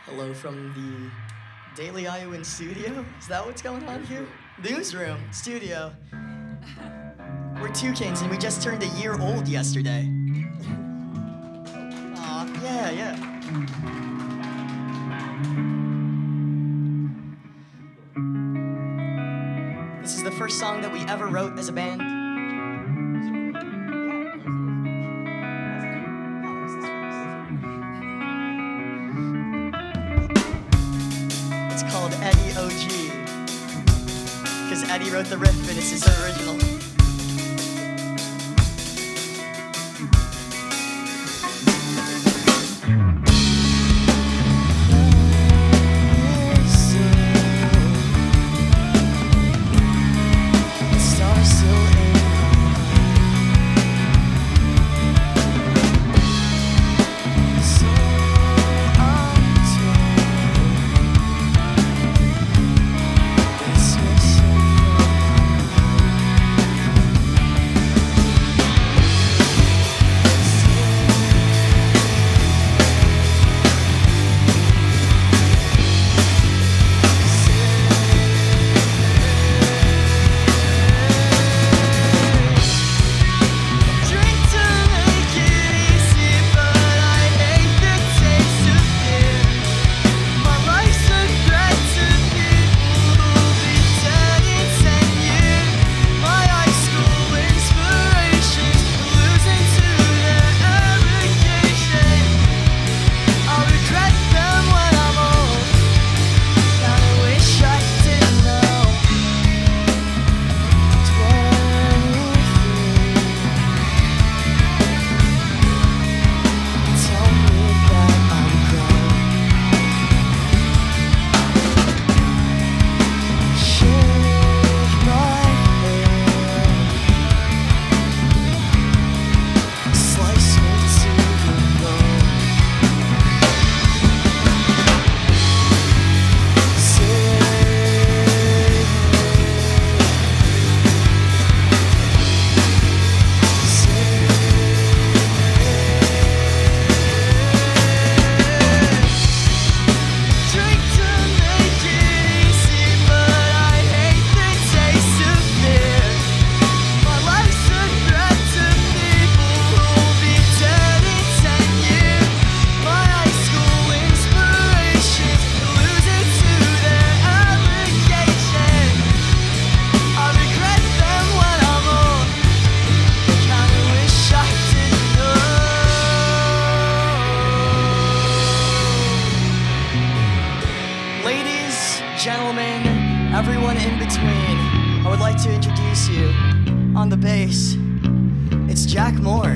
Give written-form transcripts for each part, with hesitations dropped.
Hello from the Daily Iowan studio. Is that what's going on here? Newsroom, studio. We're toucans and we just turned a year old yesterday. Aw, yeah. This is the first song that we ever wrote as a band. It's called Eddie OG, because Eddie wrote the riff and it's his original. Gentlemen, everyone in between, I would like to introduce you on the bass. It's Jack Moore.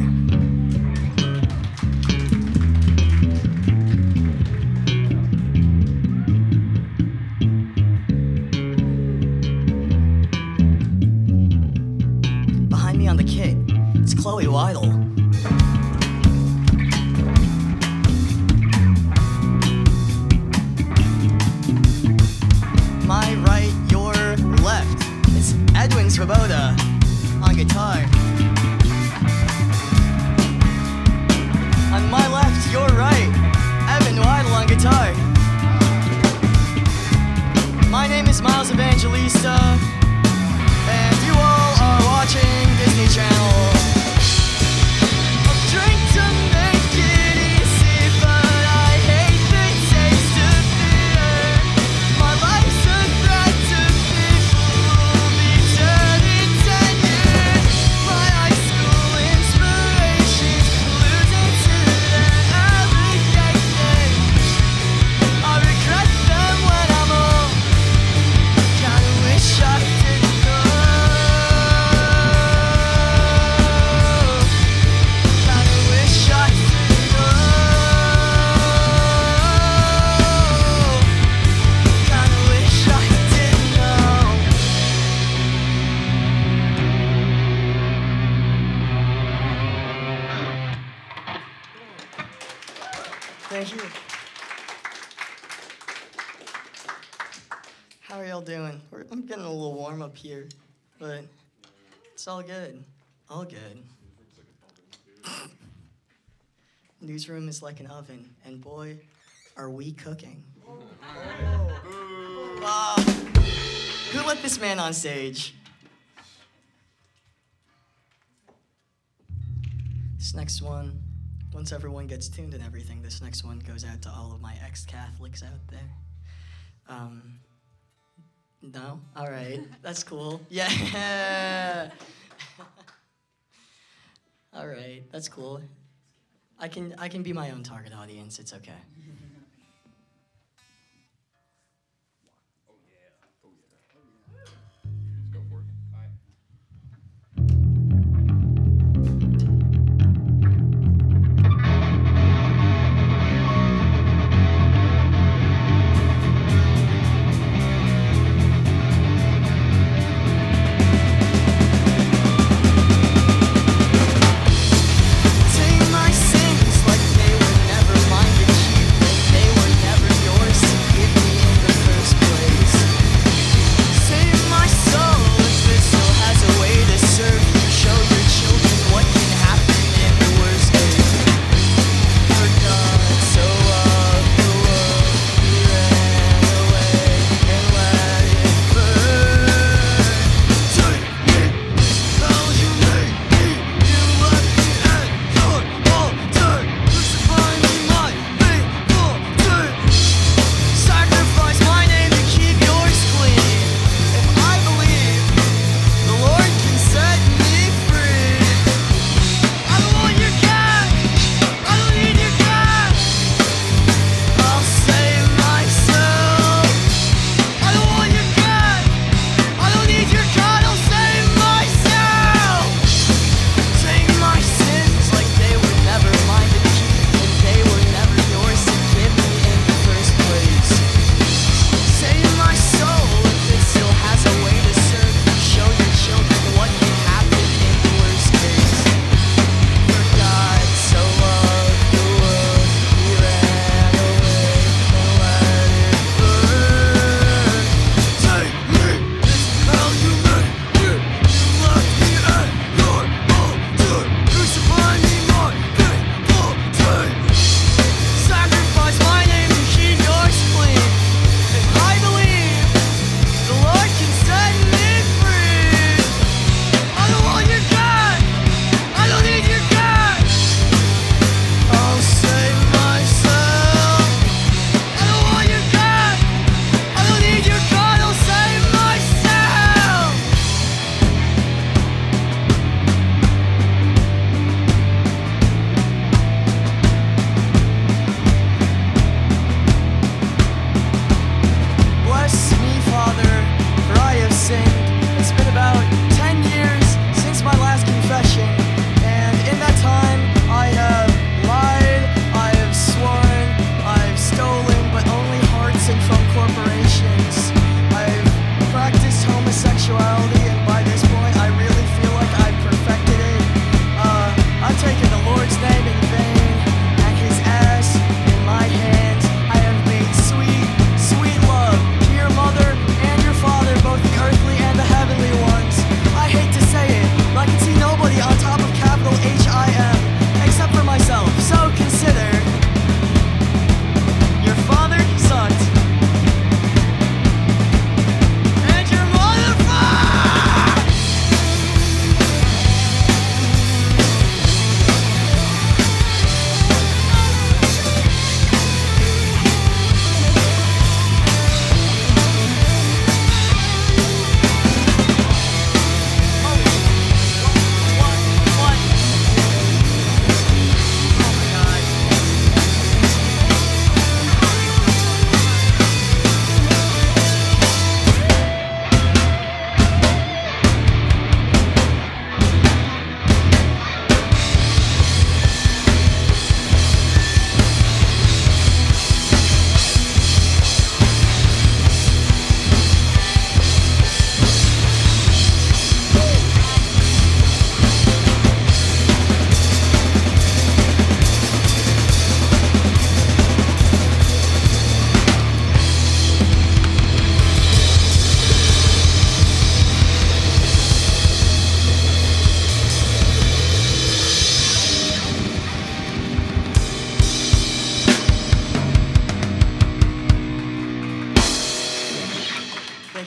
Behind me on the kit, it's Wiedl. My right, your left. It's Edwin Swoboda on guitar. On my left, your right, Evan Wiedl on guitar. My name is Miles Evangelista, and you all are watching Disney Channel. I'll drink to make it easy, but I hate the taste of beer. My life's a threat to people who'll be dead in 10 years. My high school inspirations losing to their allocation. I regret them when I'm old. Kinda wish I didn't know. Kinda wish I didn't know. Kinda wish I didn't know. Thank you. How are y'all doing? I'm getting a little warm up here, but it's all good. All good. Newsroom is like an oven, and boy, Are we cooking? Who let this man on stage? This next one, once everyone gets tuned and everything, this next one goes out to all of my ex-Catholics out there. No? All right, that's cool. Yeah. All right, that's cool. I can be my own target audience. It's okay. Take my sins like they were never minded.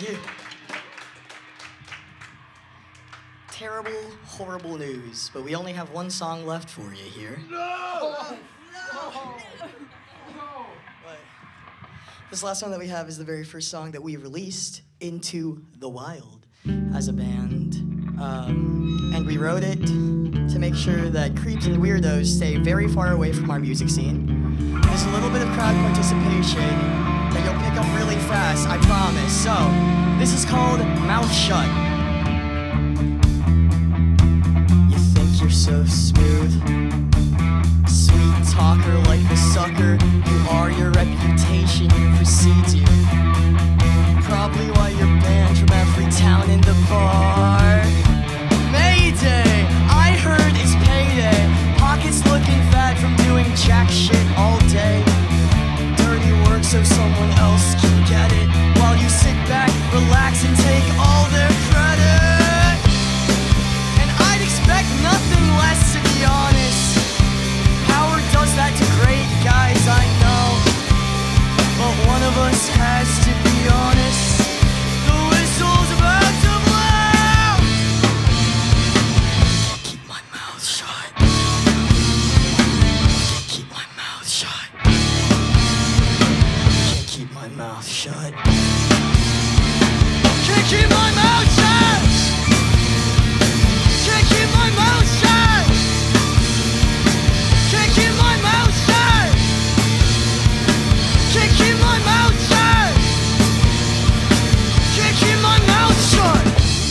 you. Terrible, horrible news, but we only have one song left for you here. No! But this last song that we have is the very first song that we released into the wild as a band. And we wrote it to make sure that creeps and weirdos stay very far away from our music scene. There's a little bit of crowd participation that you'll pick up really fast, I promise. So, this is called Mouth Shut. You think you're so smooth, sweet talker like the sucker you are, your reputation precedes you. Probably why you're banned from every town in the bar. Mayday, I heard it's payday. Pockets looking fat from doing jack shit all day. Dirty work so someone else can get it, while you sit back, relax, and take all their credit. And I'd expect nothing less, to be honest. Power does that to great guys, I know. But one of us has to be honest. The whistle's about to blow. Keep my mouth shut. Can't keep my mouth shut. Can't keep my mouth shut. Can't keep my mouth shut. Can't keep my mouth shut. Can't keep my mouth shut. Can't keep my mouth shut. Can't keep my mouth shut.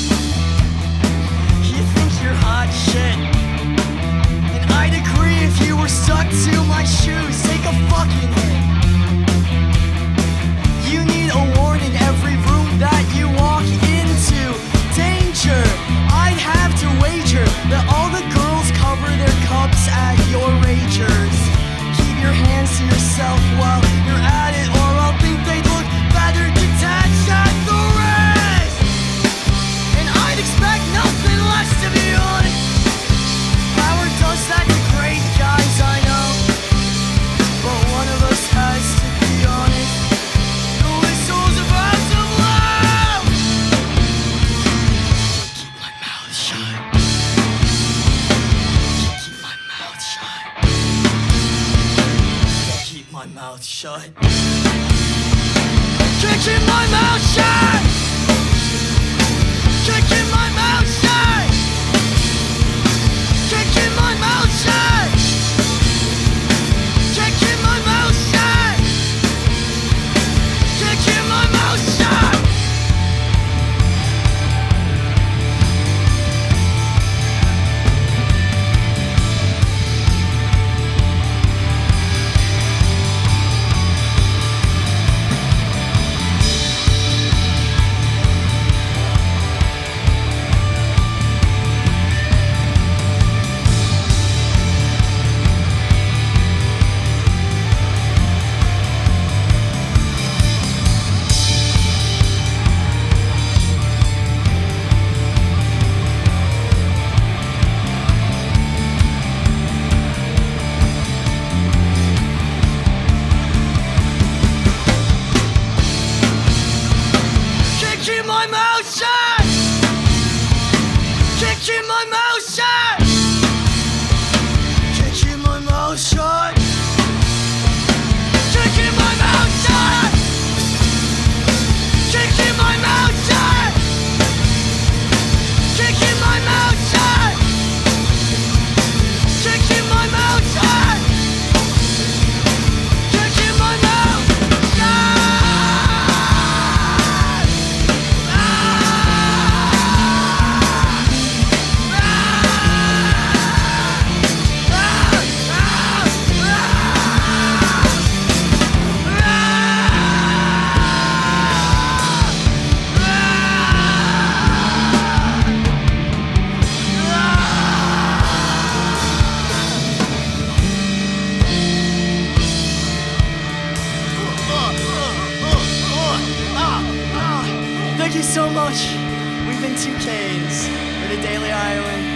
You think you're hot shit, and I'd agree if you were stuck to my shoes. Take a fucking hit. You need a warning every room that you walk into. Danger. I'd have to wager that all the girls cover their cups at your ragers. Keep your hands to yourself while you're at it, or I'll think they'd look better detached at the wrist. And I'd expect nothing less, to be honest. Power does that to great guys, I know. But one of us has to be honest. The whistle's about to blow. Keep my mouth shut. Keep my mouth shut. Keep my mouth shut. Can't keep my mouth shut. Can't keep my mouth shut. Can't keep my mouth shut. Can't keep my mouth shut. Can't keep my mouth shut. Can't keep my mouth shut. Can't keep my mouth shut. Can't keep my mouth shut. Can't keep my mouth shut. Can't keep my mouth shut. Can't keep my mouth shut. Can't keep my mouth shut. Can't keep my mouth shut. Thank you so much. We've been 2Ks for the Daily Iowan.